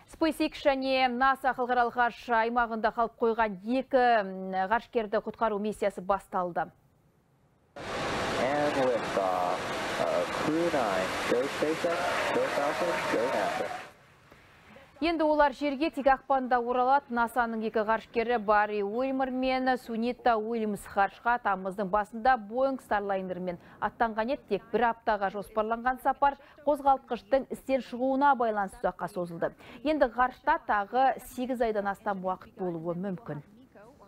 SpaceX және NASA халықаралық ғарыш аймағында қалып қойған 2 ғарышкерді құтқару миссиясы басталды. Енді олар жерге тек ақпанда оралады. NASA-ның 2 ғарышкері Барри Уильмер мен Сунита Уильямс ғарышқа тамыздың басында Boeing Starlinerмен аттанған еді. Тек 1 аптаға жоспарланған сапар қозғалтқыштың істен шығуына байланысты ұзаққа созылды. Енді ғарышта тағы 8 айдан астам уақыт болуы мүмкін.